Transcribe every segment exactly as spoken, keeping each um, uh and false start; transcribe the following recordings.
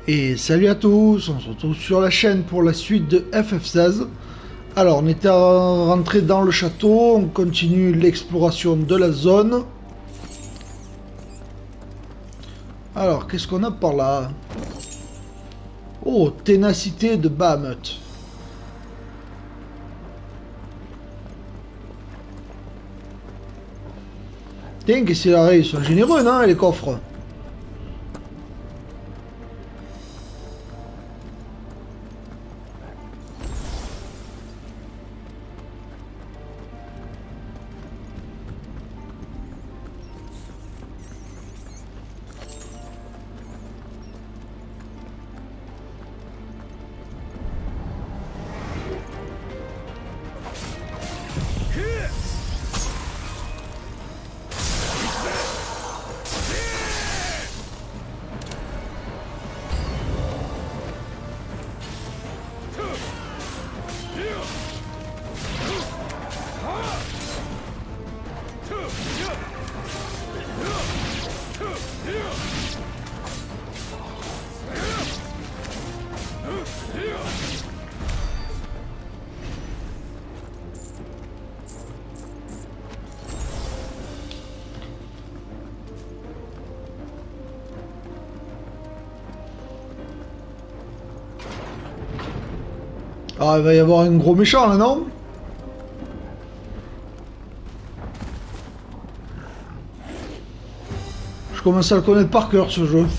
Et salut à tous, on se retrouve sur la chaîne pour la suite de F F seize. Alors, on était rentré dans le château, on continue l'exploration de la zone. Alors, qu'est-ce qu'on a par là? Oh, ténacité de Bahamut. Tiens, qu'est-ce qu'il a? Ils sont généreux, non, les coffres? Ah, il va y avoir un gros méchant là, non? Je commence à le connaître par cœur, ce jeu.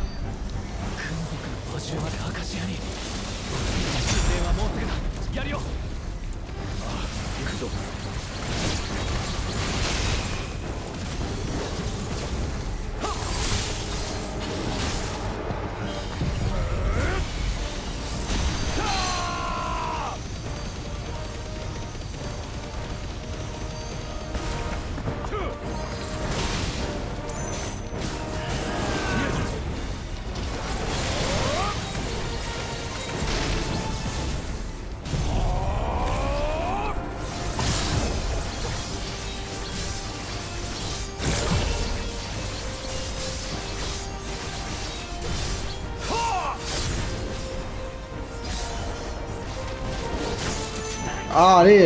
Ah, allez!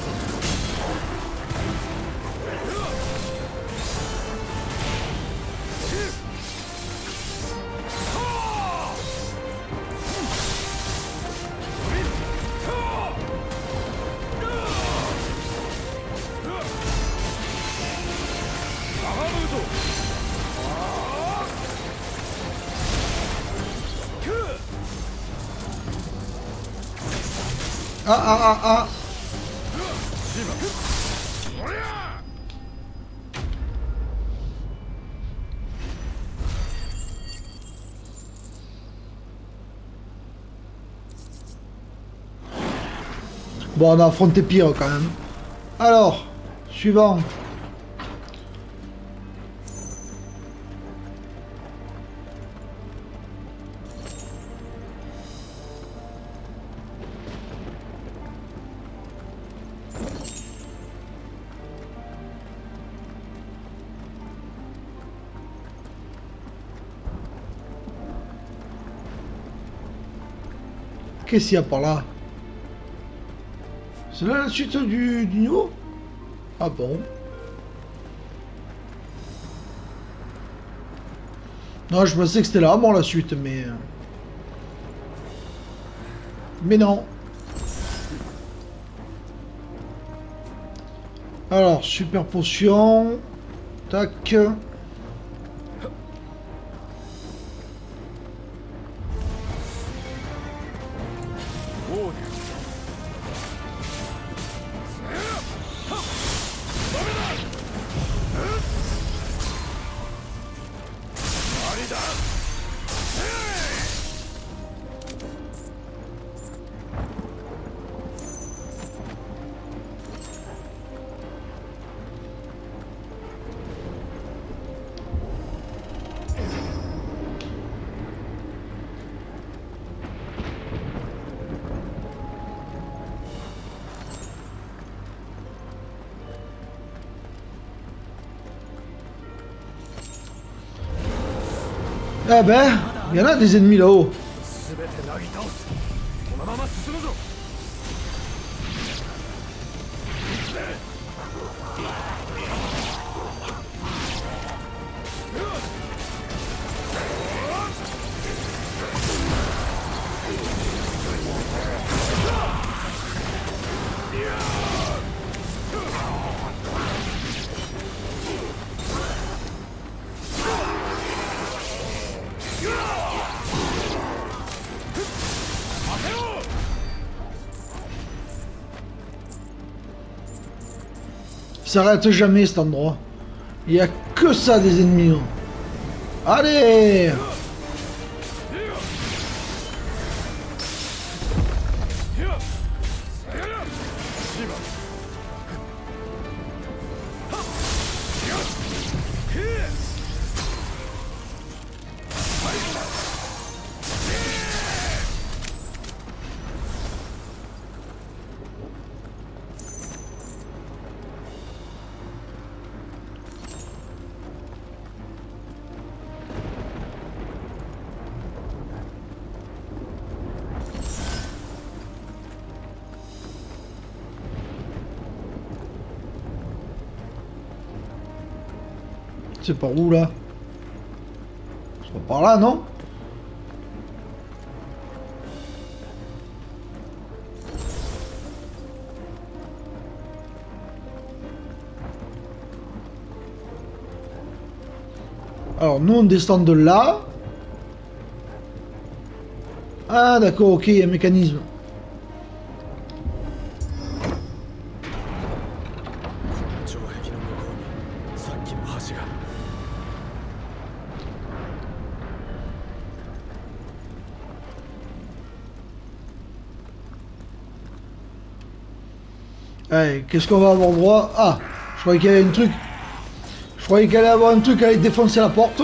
Ah ah ah ah! Bon, on a affronté pire quand même. Alors, suivant. Qu'est-ce qu'il y a par là? C'est là la suite du, du niveau? Ah bon? Non, je pensais que c'était là, bon, la suite, mais... Mais non. Alors, super potion. Tac. Ah ben, Il y en a des ennemis là-haut. Il s'arrête jamais cet endroit. Il y a que ça des ennemis. Hein. Allez! C'est par où là? C'est pas par là, non? Alors nous on descend de là. Ah d'accord, ok, il y a un mécanisme. Allez, qu'est-ce qu'on va avoir droit? Ah, je croyais qu'il y avait un truc. Je croyais qu'il allait avoir un truc à aller défoncer la porte.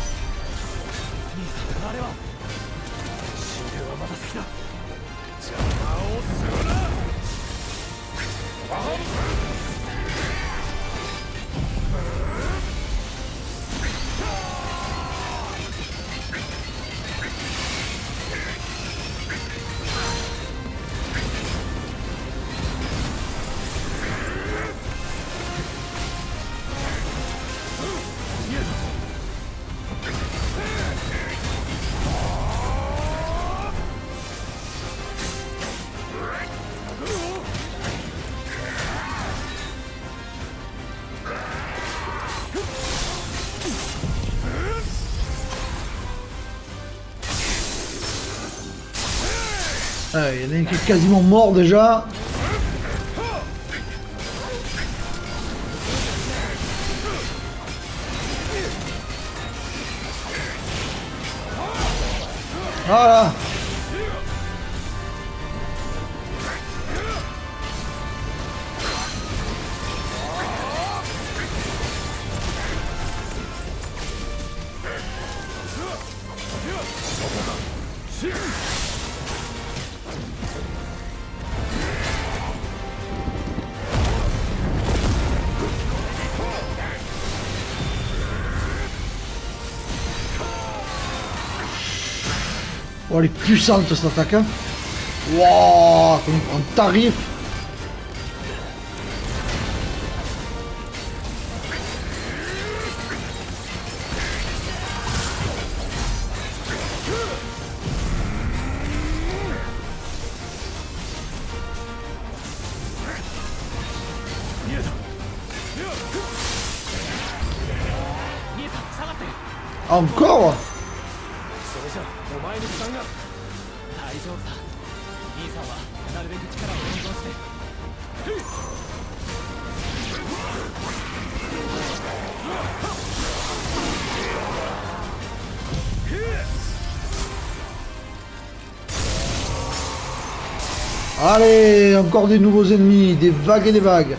Ah, il y en a un qui est quasiment mort déjà. Voilà. Oh, elle est puissante cette attaque. Hein. Wow, un tarif. Encore? Allez, encore des nouveaux ennemis, des vagues et des vagues.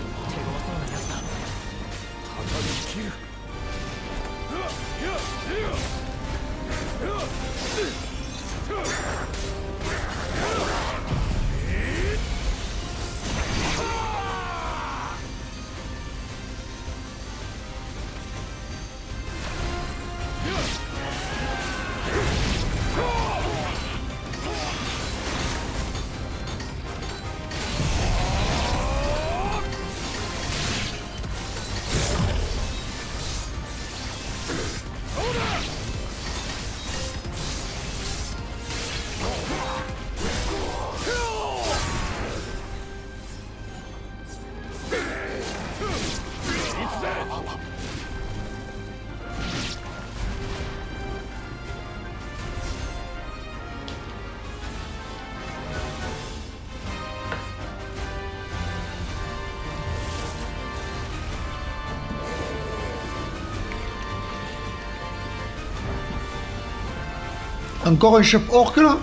Encore un chef orc là?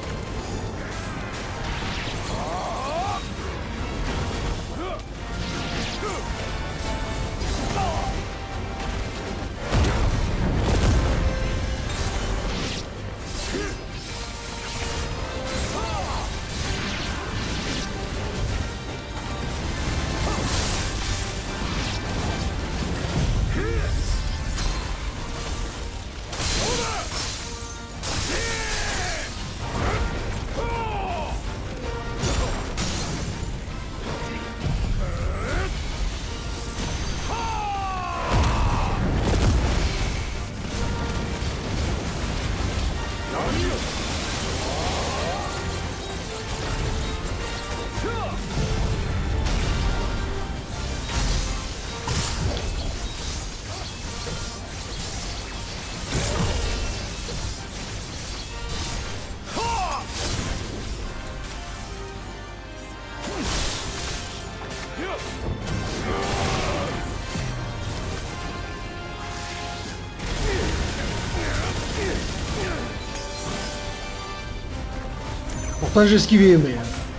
Pourtant j'ai esquivé, mais...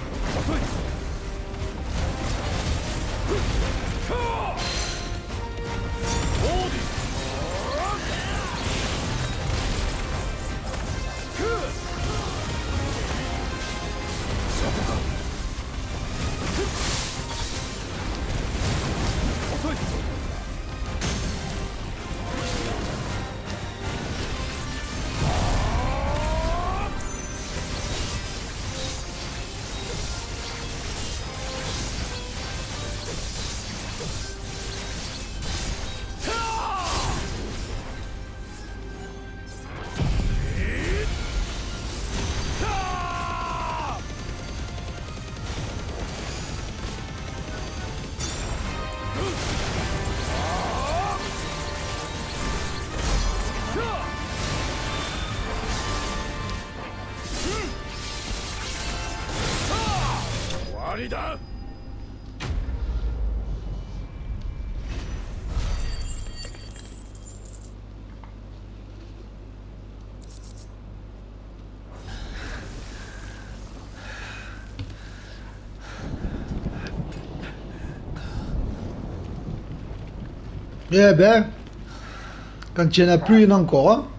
Eh ben, quand il n'y en a plus, il y en a encore, hein.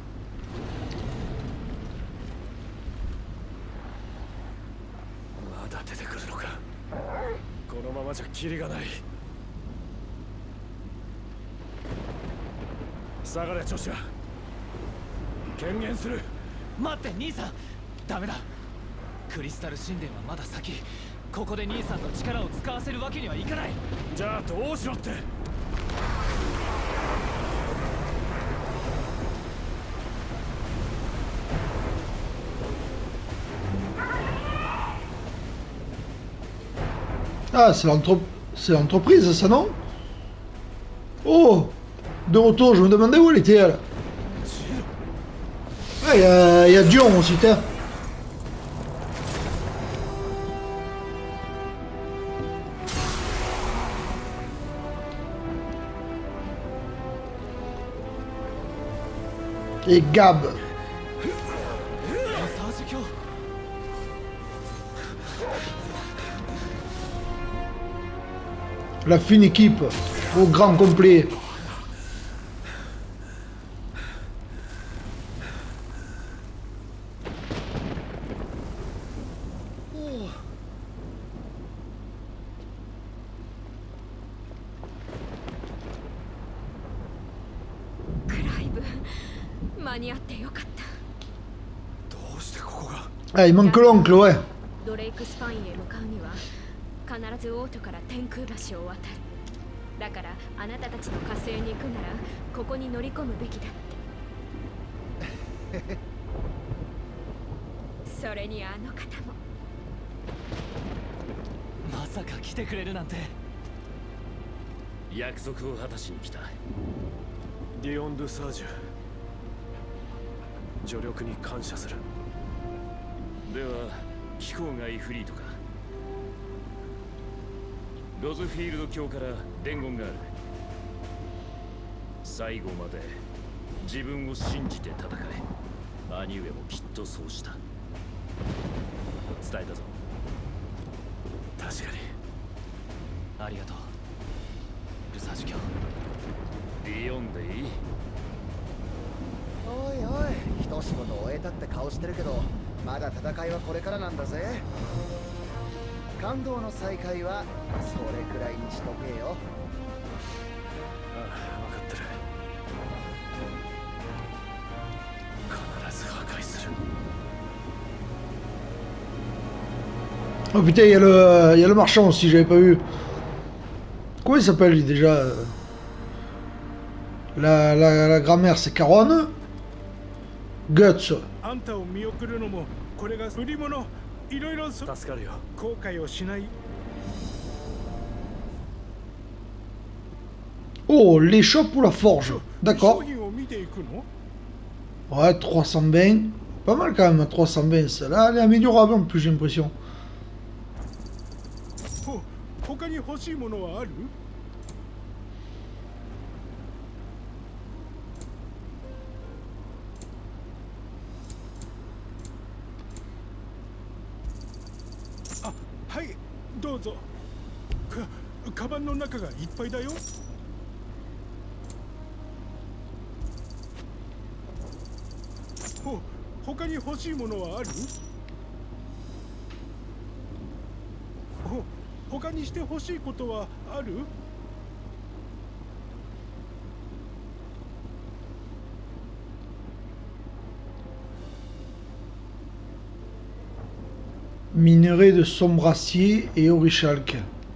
Ah, c'est l'entreprise, ça, non? Oh! De retour, je me demandais où elle était, elle. Ah, il y a, y a Dion aussi, tiens. Et Gab. La fine équipe, au grand complet. Ah, il manque l'oncle, ouais. Dion de Sage. 助力に感謝する。では、気候がイフリートか。ロズフィールド卿から伝言がある。最後まで自分を信じて戦え。 兄上もきっとそうした。伝えたぞ。確かに。ありがとうルサージュ卿。ビヨンでいい。 おいおい、一仕事終えたって顔してるけど、まだ戦いはこれからなんだぜ。感動の再会はそれくらいにしとけよ。 ああ、分かってる。必ず破壊する。 Oh putain, il y a le, il y a le marchand aussi, j'avais pas vu. Comment il s'appelle lui déjà? La, la, la grand-mère, c'est Caronne. Guts. あんたを見送るのもこれが売り物。いろいろそ助かるよ。 後悔をしない。 Oh, l'échoppe ou la forge. D'accord. 商品を見ていくの？ Ouais, trois cent vingt. Pas mal quand même, trois cent vingt. Celle-là, elle est améliorable en plus, j'ai l'impression. ほ他に欲しいものはある？ あ、はい、どうぞ。か、カバンの中がいっぱいだよ。ほ、他に欲しいものはある？ほ、他にして欲しいことはある？ Minerai de sombracier et orichalque.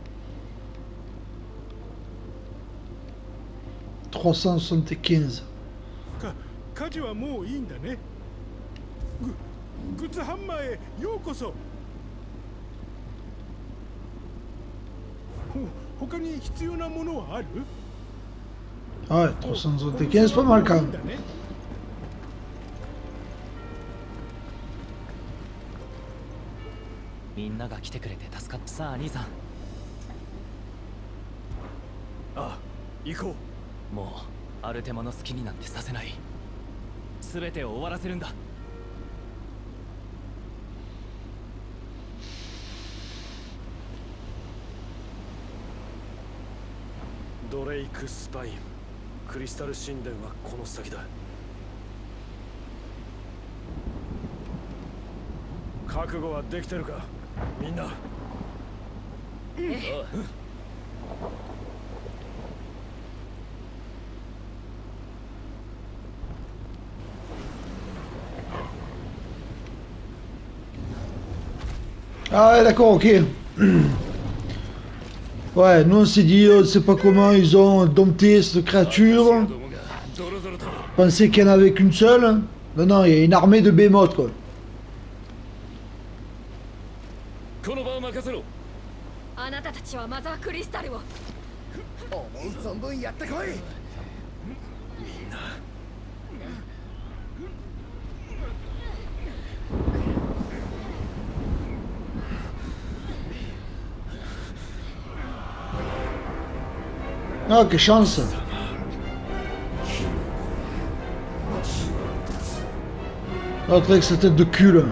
trois cent soixante-quinze. か、家事はもういいんだね。グ、グッズハンマーへようこそ。ほ、他に必要なものはある？ Ouais, trois cent soixante-quinze, pas mal quand même. みんなが来てくれて助かった。さあ兄さん。ああ、行こう。もうアルテマの好きになんてさせない。全てを終わらせるんだ。ドレイクスパイン、クリスタル神殿はこの先だ。覚悟はできてるか、みんな。ええ。 Ah ouais, d'accord, ok. Ouais, nous on s'est dit, on sait pas comment ils ont dompté cette créature. Pensez qu'il n'y en avait qu'une seule. Non, non, il y a une armée de bémotes, quoi. あなたたちはマザークリスタルを思う存分やってこい。 みんな。 Ah, quelle chance! L'autre avec sa tête de cul là.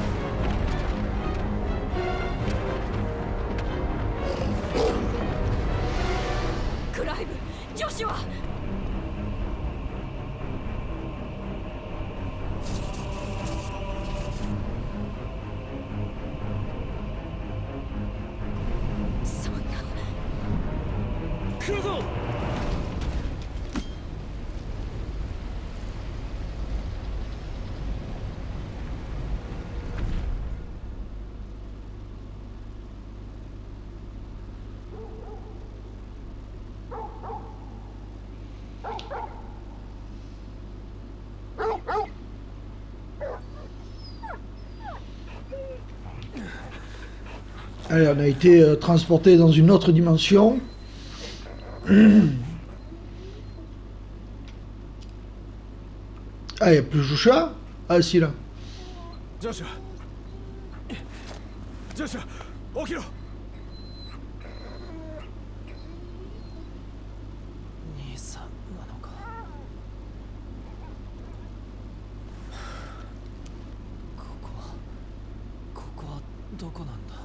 Allez, on a été euh, transporté dans une autre dimension. Ah, il n'y a plus Joshua? Ah, si, là. Joshua. Joshua, Okiro. どこなんだ。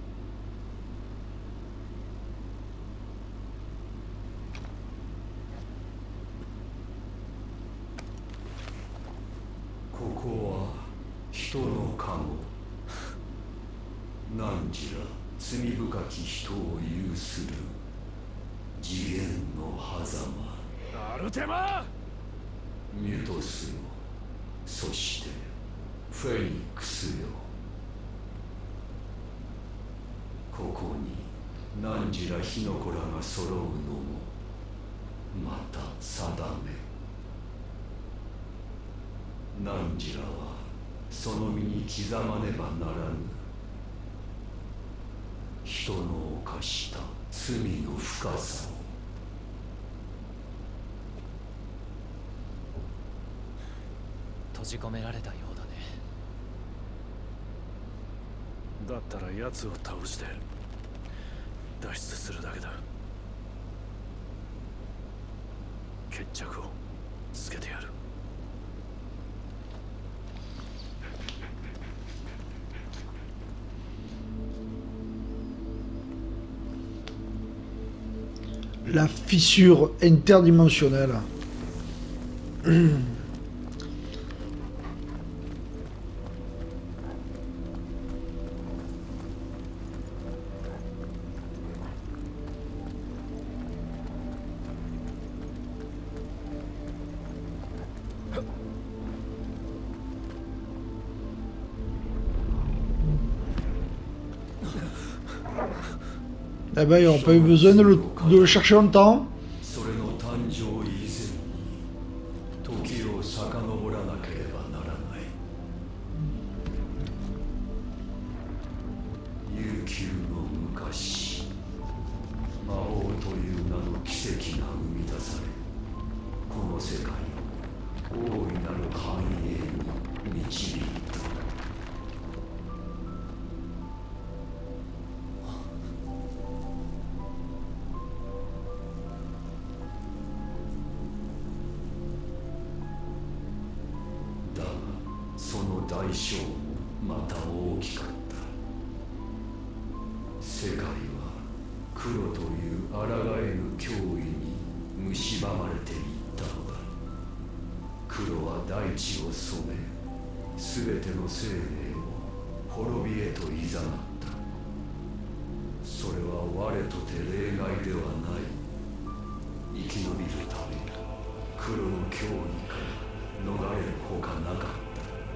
ここは人の籠。汝ら罪深き人を有する次元の狭間。 アルテマ。 ミュトスよ、そしてフェニックスよ。ここに汝ら火の子らが揃うのもまた定め。汝らはその身に刻まねばならぬ。人の犯した罪の深さを。 閉じ込められたようだね。 だったら奴を倒して脱出するだけだ。決着をつけてやる。 La fissure interdimensionnelle. Eh ben, on n'a pas eu besoin de le, de le chercher longtemps. それの誕生以前に時を遡らなければならない。悠久の昔、魔王という名の奇跡が生み出され、この世界を大いなる繁栄に導いた。代償もまた大きかった。世界は黒という抗えぬ脅威に蝕まれていったのだ。黒は大地を染め、すべての生命を滅びへといざなった。それは我とて例外ではない。生き延びるため黒の脅威から逃れるほかなかった。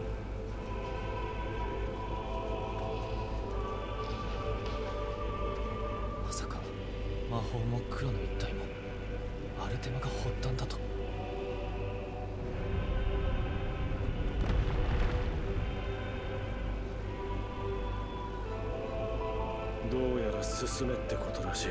魔法も黒の一体もアルテマが発端だと。 どうやら進めってことらしい。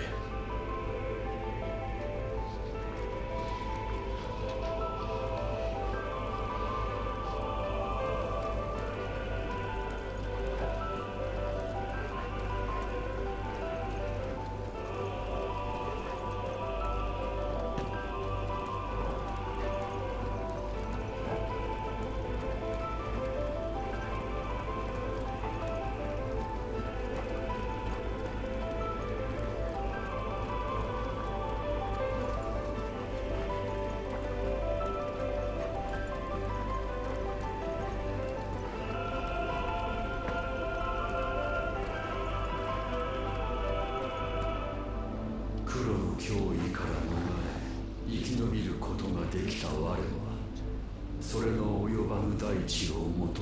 黒の脅威から逃れ生き延びることができた我はそれの及ばぬ大地を求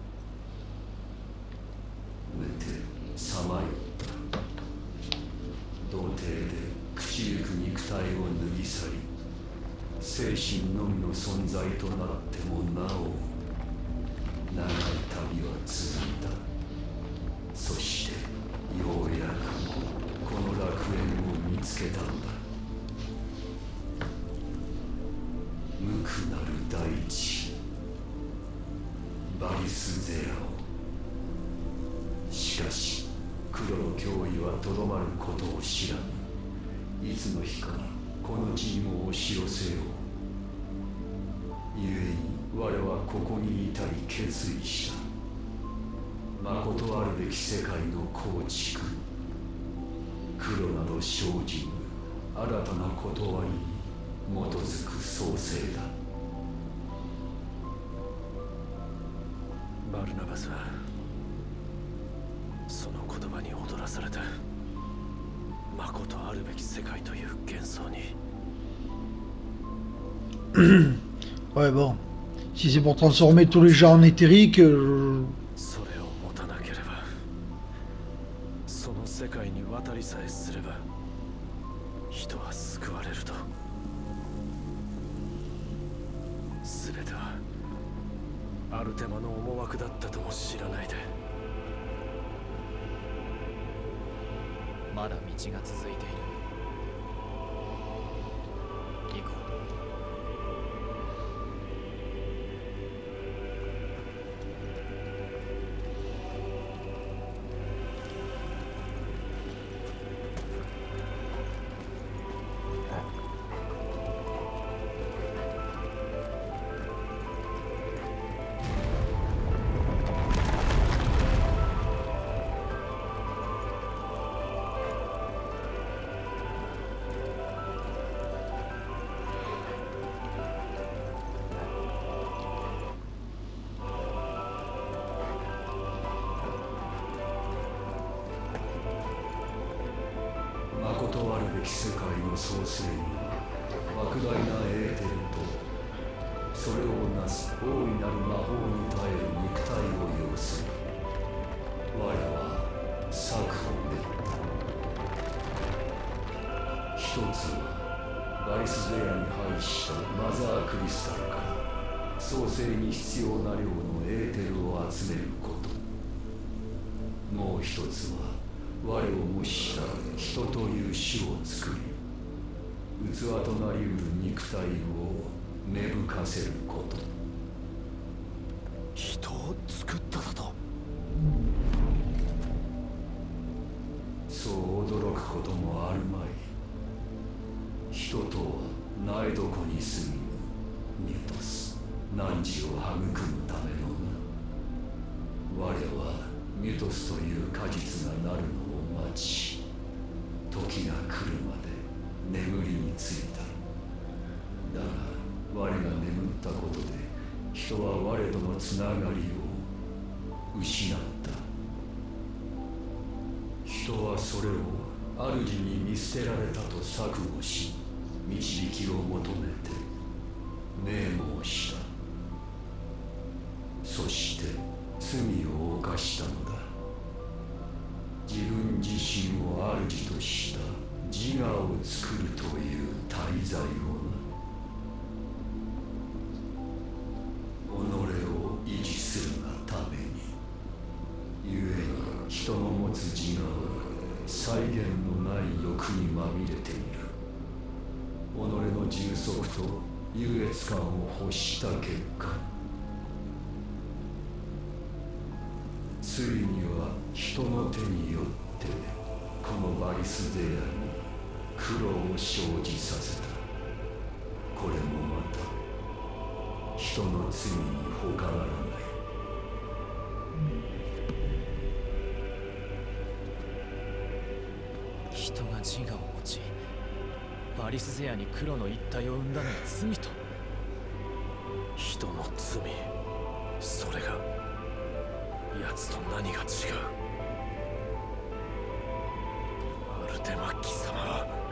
めてさまよった。童貞で朽ちゆく肉体を脱ぎ去り精神のみの存在となってもなお長い旅は続いた。そしてようやくこの楽園を見つけたのだ。無垢なる大地バリスゼアオ。しかし黒の脅威はとどまることを知らぬ。いつの日かこの地にも押し寄せよう。故に我はここに至り決意した。 誠あるべき世界の構築、黒など生じぬ新たな断りに基づく創生だ。 バルナバスはその言葉に踊らされて、誠あるべき世界という幻想に。 Ouais, bon. Si c'est pour transformer tous les gens en éthériques, euh... それを持たなければ、その世界に渡りさえすれば人は救われると。全てはアルテマの思惑だったとも知らないで。 まだ道が続いている。行こう。 誠あるべき世界の創生には莫大なエーテルとそれをなす大いなる魔法に耐える肉体を要する。我は策を練った。一つはバリスゼアに配したマザークリスタルから創生に必要な量のエーテルを集めること。もう一つは我を模した人という種を作り、器となりうる肉体を芽吹かせること。 人を作っただと。 そう驚くこともあるまい。人とは苗床に住みニュトス汝を育むためのな。我はニュトスという果実がなるのを待ち、時が来るまで眠りについた。だが我が眠ったことで人は我とのつながりを失った。人はそれを主に見捨てられたと錯誤し、導きを求めて名門した。そして罪を犯したのだ。自分自身を主とした自我を作るという大罪をな。己を維持するがために、故に人の持つ自我は際限のない欲にまみれている。己の充足と優越感を欲した結果、ついには人の手によってこのバリスデアに苦労を生じさせた。これもまた人の罪に他ならない。 人が自我を持ちバリスゼアに黒の一体を生んだのが罪と。 人の罪、それが奴と何が違う。アルテマ貴様は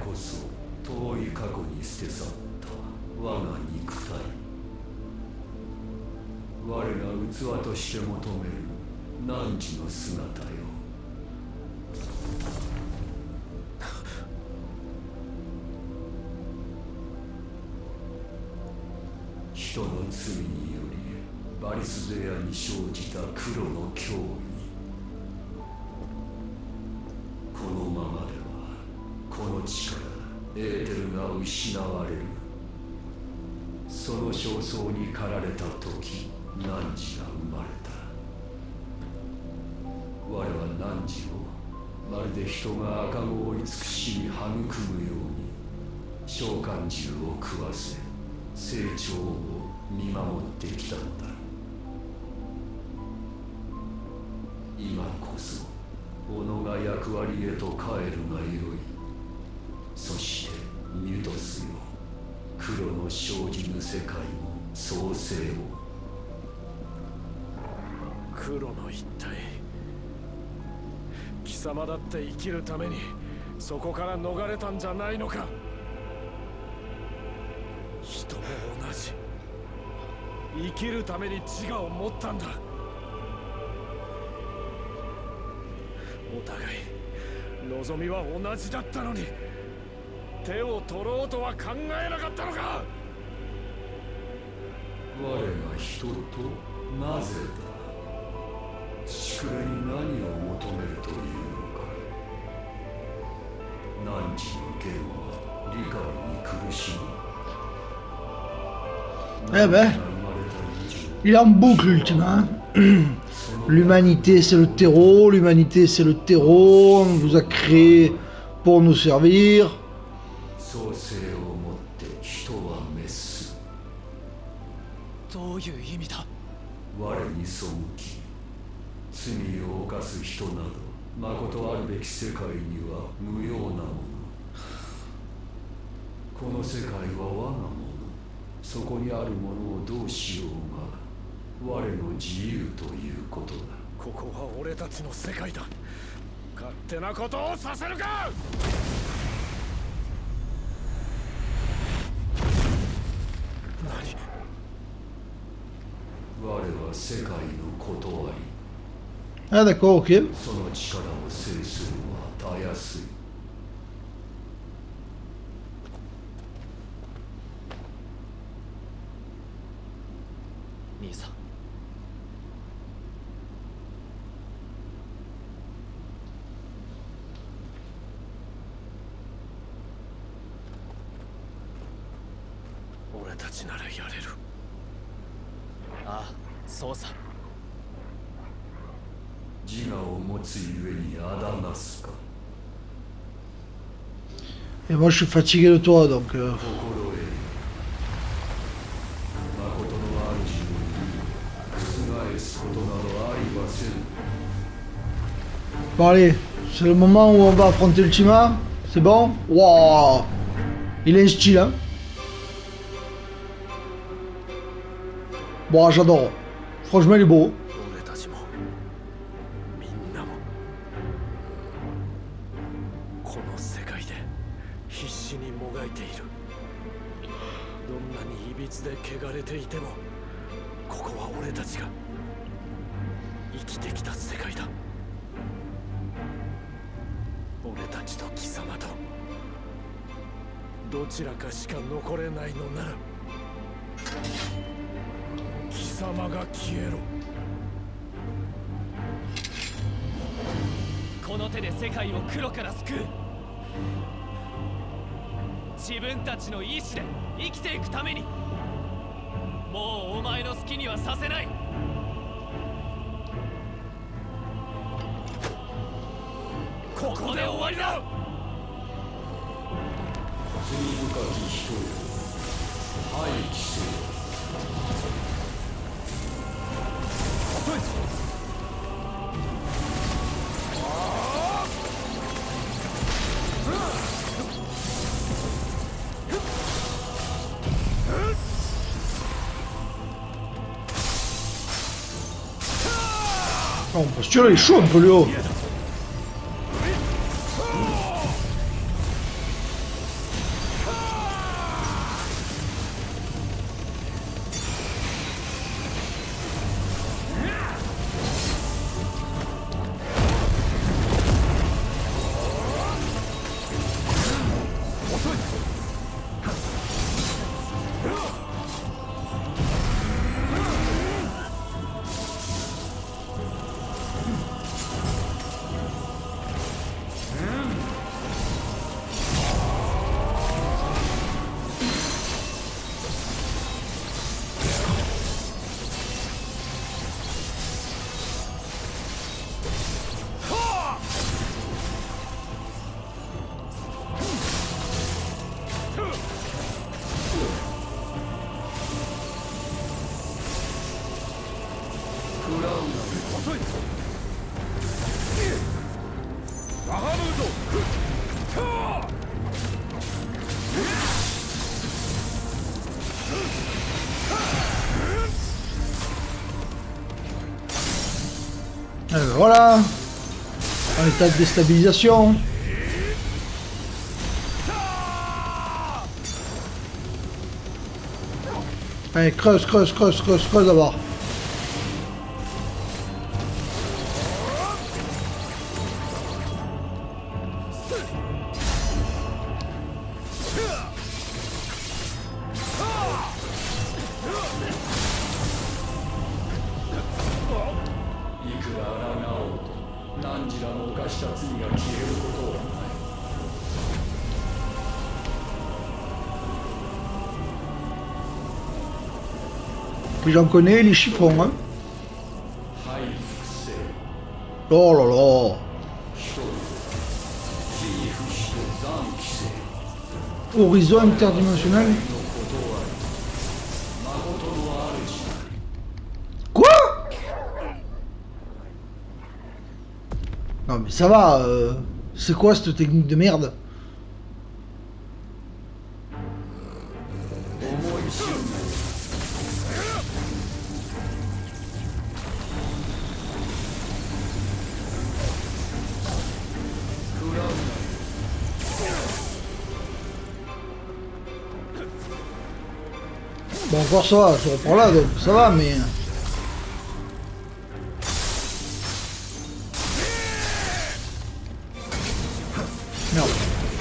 こそ遠い過去に捨て去った我が肉体。我が器として求める汝の姿よ。人の罪によりバリスゼアに生じた黒の脅威。このままではこの力エーテルが失われる。その焦燥に駆られた時汝が生まれた。我は汝をまるで人が赤子を慈しみ育むように召喚獣を食わせ成長を見守ってきたのだ。今こそ己が役割へと帰るがよい。そしてミュトスよ、黒の生じぬ世界も創生を。 黒の一体、貴様だって生きるためにそこから逃れたんじゃないのか。人も同じ、生きるために自我を持ったんだ。お互い望みは同じだったのに手を取ろうとは考えなかったのか。 我が人となぜだ。父くれに何を求めるというのか。汝の剣は理解に苦しむ。 Eh ben, il est en boucle ultimement. L'humanité c'est le terreau, l'humanité c'est le terreau, on vous a créé pour nous servir. 創生をもって人は滅す。 どういう意味だ。 我に背き罪を犯す人など誠あるべき世界には無用なもの。この世界は我がもの。そこにあるものをどうしようが我の自由ということだ。 ここは俺たちの世界だ。勝手なことをさせるか。何。 我は世界の断り。 Ah d'accord, ok. その力を制するはたやすい。 兄さん。 俺たちならやれる。 ああ、そうさ。 自我を持つゆえにあだなすか。 Et moi je suis fatigué de toi donc. Euh... 心得よ。誠の主の言う覆すことなどありません。 Bon allez, c'est le moment où on va affronter Ultima. C'est bon? Waouh, il a un style hein. Bon j'adore. Franchement il est beau. 俺たちもみんなもこの世界で必死にもがいている。どんなにいびつで汚れていてもここは俺たちが生きてきた世界だ。俺たちと貴様とどちらかしか残れないのなら貴様が消えろ。 この手で世界を黒から救う。自分たちの意志で生きていくために。もうお前の好きにはさせない。ここで終わりだ。 罪深き人よ、廃棄せよ。 Oh, mon posture il est chaud un peu le haut. Et ben voilà, en état de déstabilisation. Allez, creuse, creuse, creuse, creuse, creuse d'abord. Puis j'en connais les chiffons, hein. Oh là là. Horizon interdimensionnel. Quoi? Non mais ça va, euh, c'est quoi cette technique de merde? Bon, encore ça va, je reprends là, donc ça va, mais... Merde.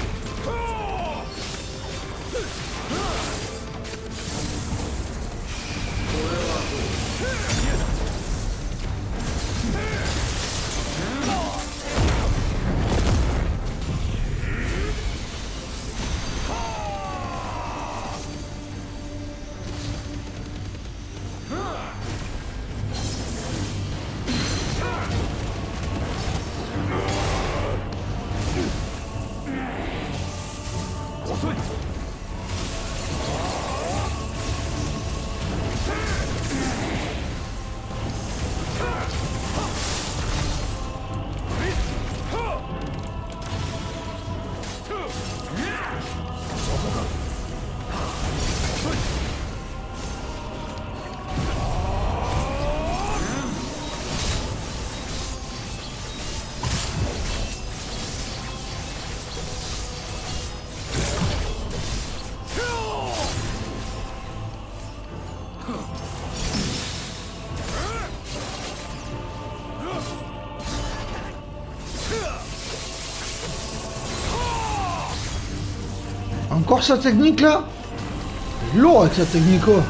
Encore sa technique là? Lourd avec sa technique quoi.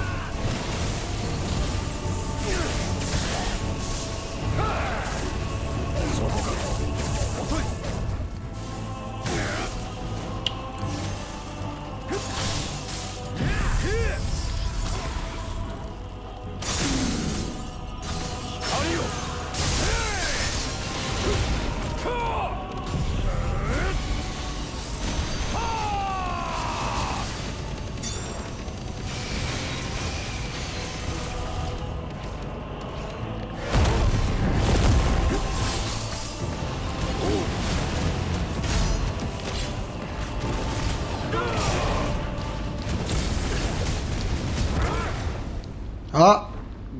Ah.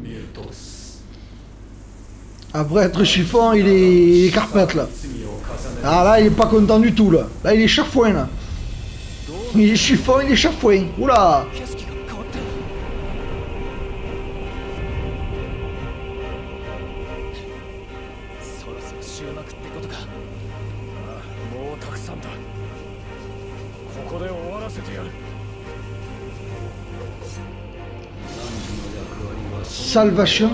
Après être chiffon, il est, il est carpette là. Ah là, il est pas content du tout là. Là, il est chafouin là. Il est chiffon, il est chafouin. Oula. Salvation.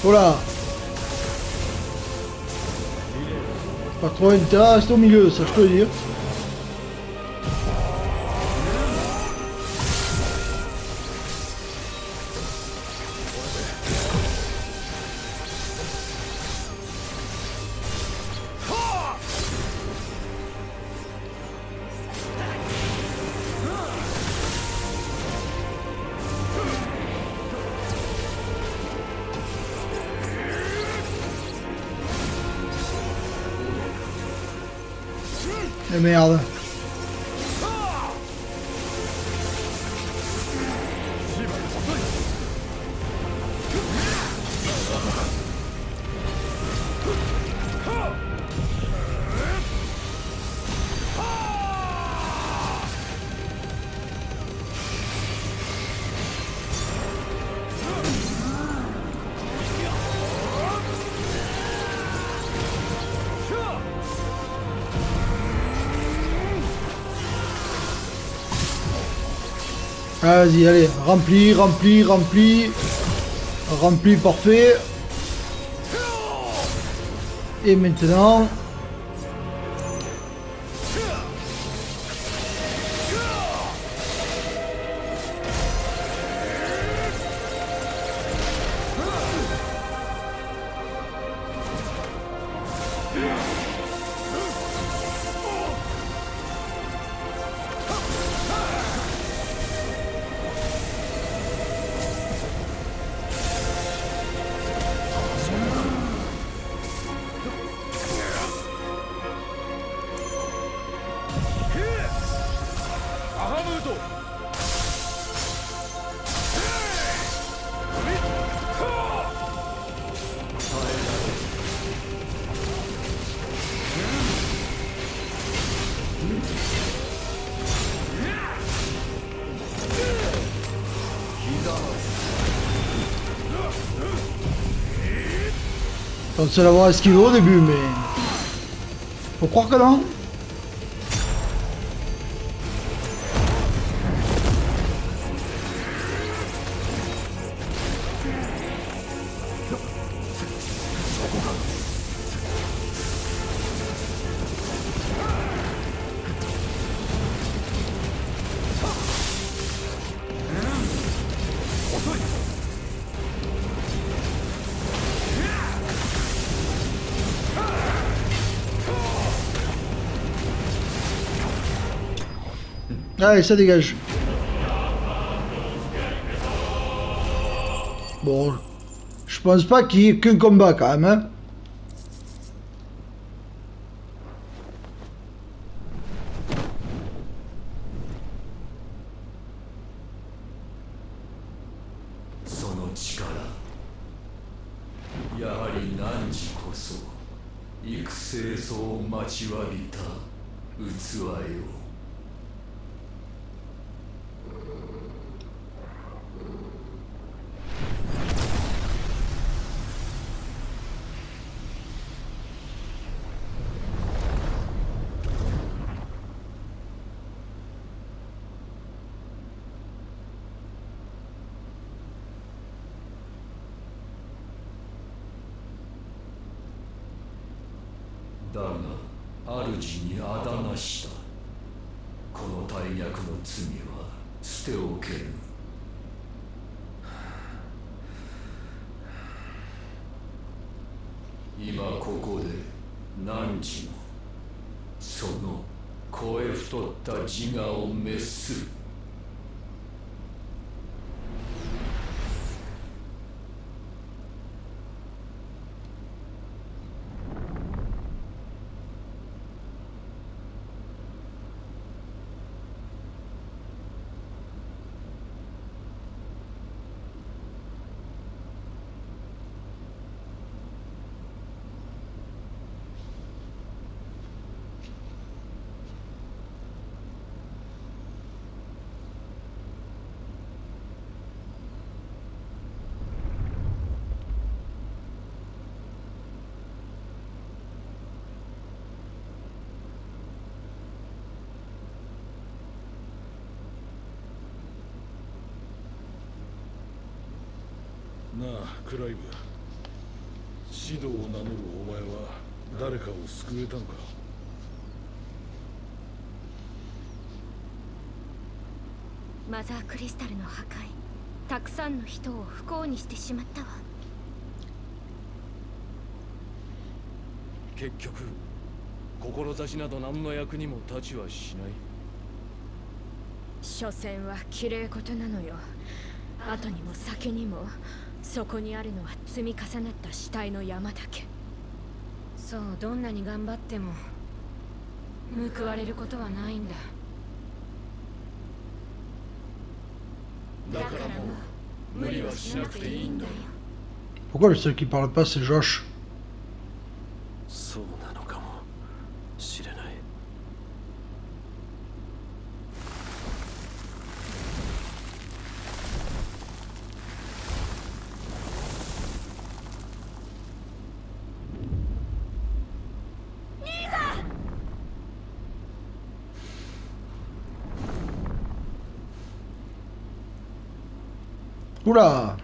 Voilà. Pas trop intérêt, reste au milieu, ça je peux le dire. Eh merde. Vas-y, allez, rempli, rempli, rempli. Rempli, parfait. Et maintenant... Je pensais l'avoir esquivé au début, mais... Faut croire que non. Allez, ça dégage. Bon, je pense pas qu'il y ait qu'un combat quand même, hein. だが主にあだなした。この大逆の罪は捨ておけぬ。今ここで汝のその肥え太った自我を滅する。 なあクライブ、 シドを名乗るお前は誰かを救えたのか？ マザークリスタルの破壊、たくさんの人を不幸にしてしまったわ。 結局志など何の役にも立ちはしない。 所詮は綺麗事なのよ。後にも先にもそこにあるのは積み重なった死体の山だけ。そう、どんなに頑張っても報われることはないんだ。 だからもう無理はしなくていいんだよ。 Pourquoi le seul qui parle pas c'est Josh? そうなのかもしれない。 Oula!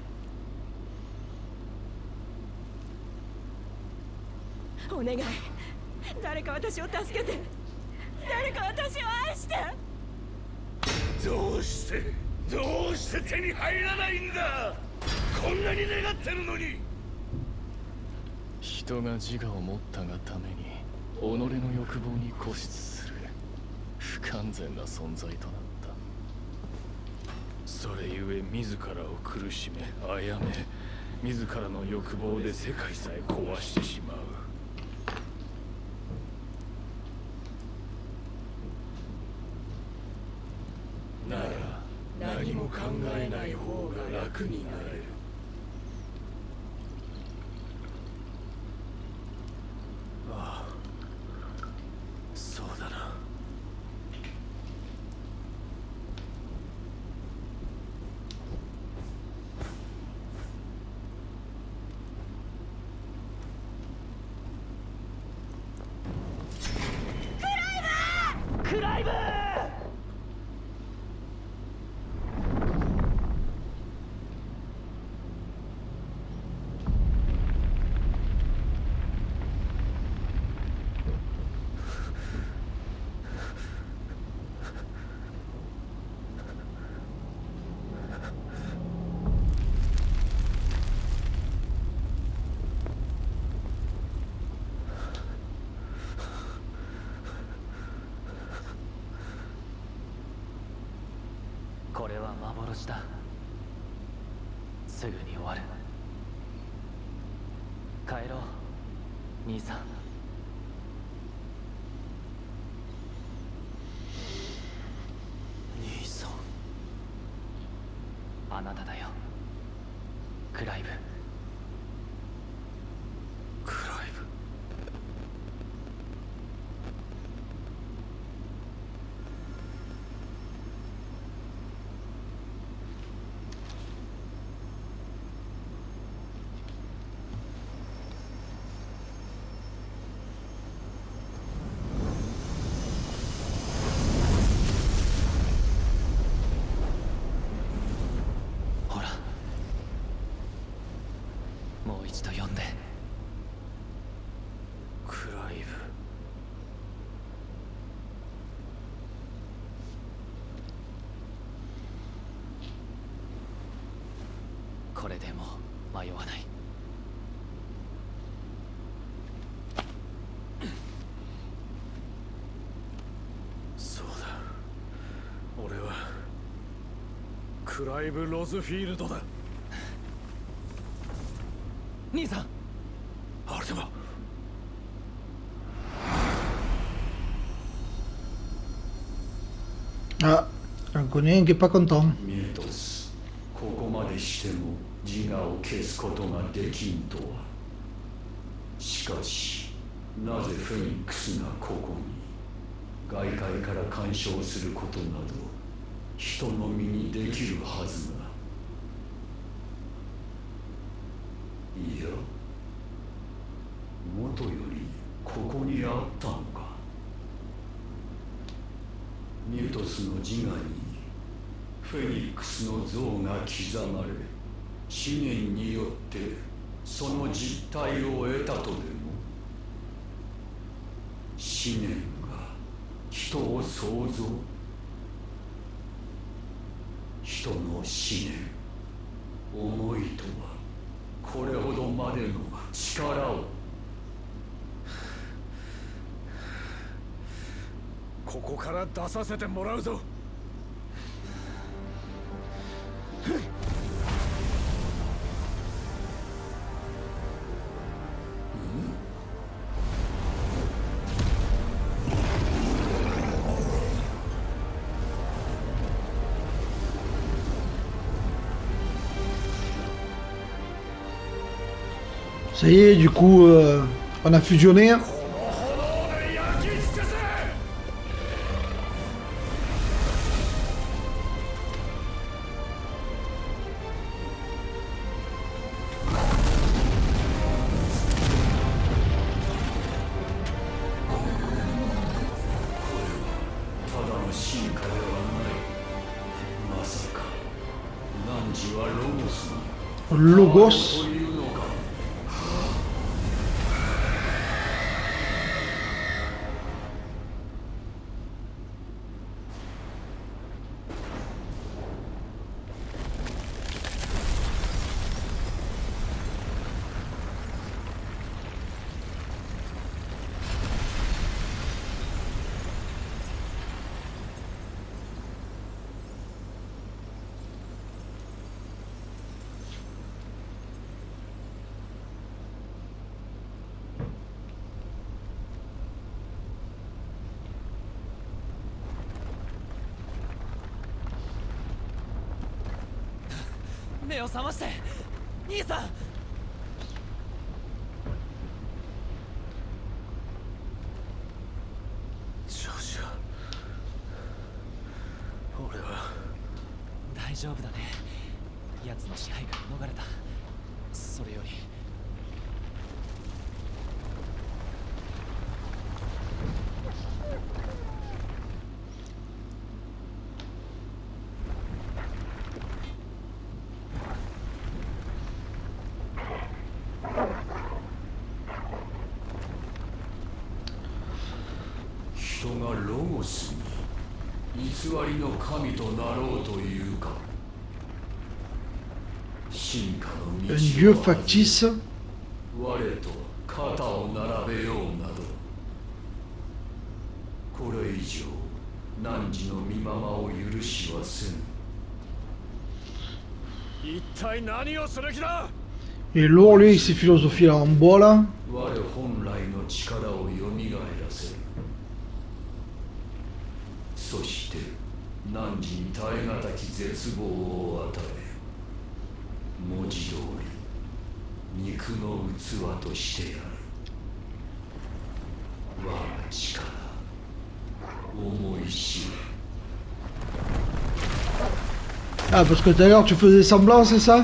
お願い、誰か私を助けて。誰か私を愛して。 どうしてどうして手に入らないんだ。こんなに願ってるのに。 人が自我を持ったがために己の欲望に固執する不完全な存在となった。 それゆえ自らを苦しめ殺め、自らの欲望で世界さえ壊してしまう。なら何も考えない方が楽になれる。ああ、そうだな。クライブ！ これは幻だ。すぐに終わる。帰ろう、兄さん。 兄さん。 あなただよ、クライブ。 クライブ。 もう一度読んで。 クライブ。 これでも迷わない。 そうだ、俺はクライブ・ロズフィールドだ。 兄さん、 アルテマ。 Ah, j'en connais un qui est pas content. ミュートス、ここまでしても自我を消すことができんとは。しかし、なぜフェニックスがここに外界から干渉することなど人の身にできるはずが。いや、もとよりここにあったのか。ミュートスの自我にフェニックスの像が刻まれ、資源によってその実体を得たとでも思念が人を創造人の思念思いとはこれほどまでの力をここから出させてもらうぞ。 Ça y est, du coup, euh, on a fusionné. Logos. Un dieu factice. Et lourd lui, ses philosophies là en bois là. Ah, parce que d'ailleurs tu faisais semblant, c'est ça?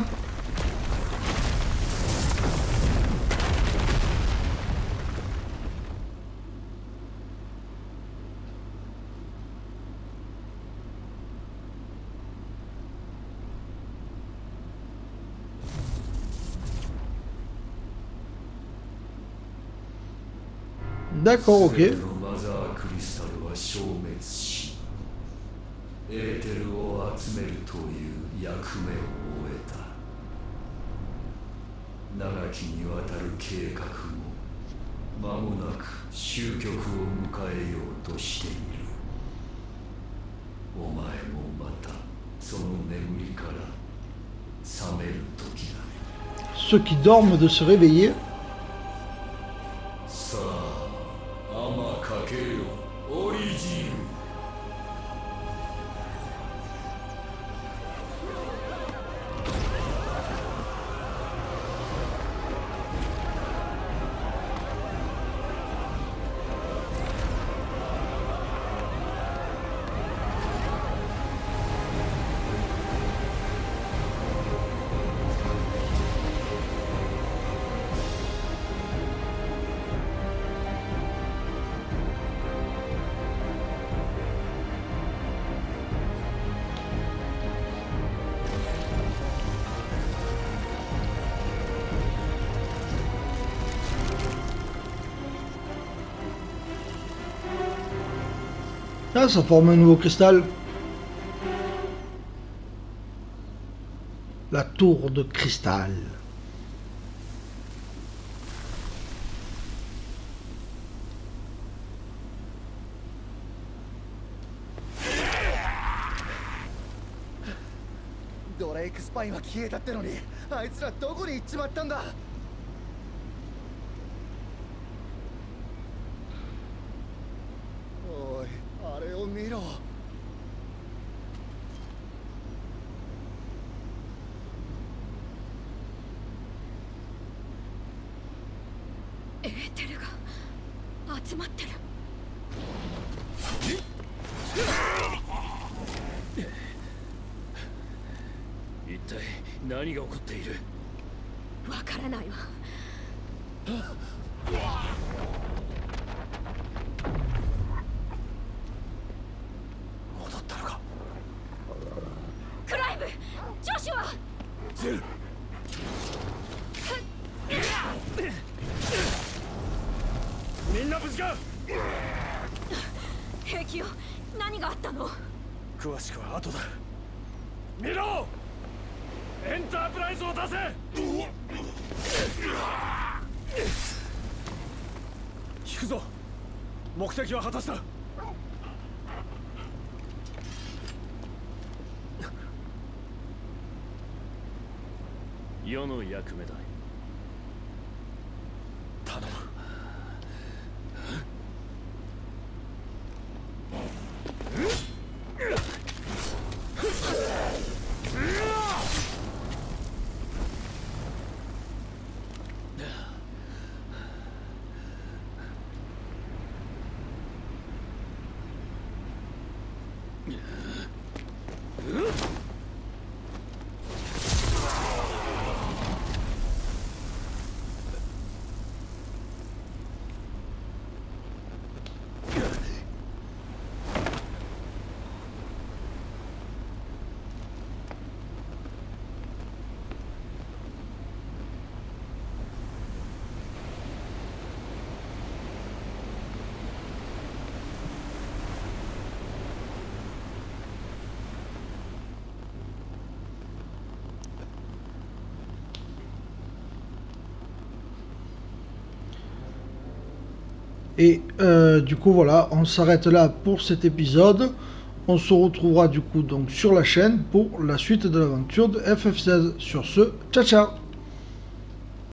D'accord, ok. エーテルを集めるという役目を終えた。長きにわたる計画も間もなく終局を迎えようとしている。お前もまたその眠りから覚める時だ。Ceux qui dorment de se réveiller. さあ、天かけよ、オリジン。 Ah, ça forme un nouveau cristal. La tour de cristal. ドレイクスパインは消えたってのに、あいつらどこに行っちまったんだ。おい、あれを見ろ。 エーテルが集まってる。 一体何が起こっている？ わからないわ。 戻ったのか。 クライブ、ジョシュはゼル。みんな無事か。 兵器よ、何があったの？ 詳しくは後だ。見ろ、エンタープライズを出せ。引くぞ。目的は果たした。 世の役目だ。 頼む。 Et euh, du coup voilà, on s'arrête là pour cet épisode. On se retrouvera du coup donc sur la chaîne pour la suite de l'aventure de F F seize. Sur ce, ciao ciao.